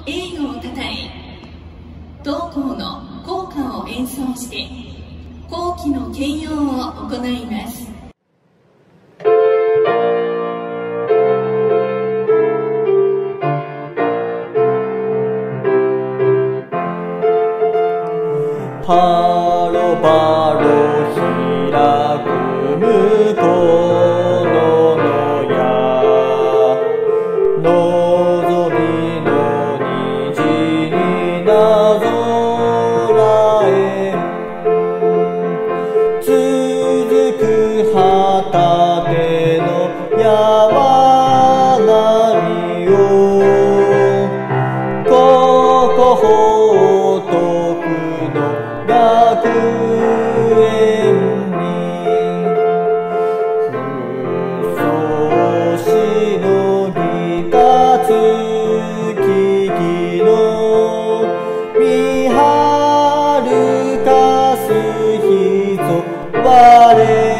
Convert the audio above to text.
栄誉をたたえ、同校の校歌を演奏して校旗の掲揚を行います。 パロパロ開く向こうの野や、望みの虹になぞらえ、続く旗手の山並みを、ここほとくの学園にふそしのぎた月日の見はるかす日ぞ我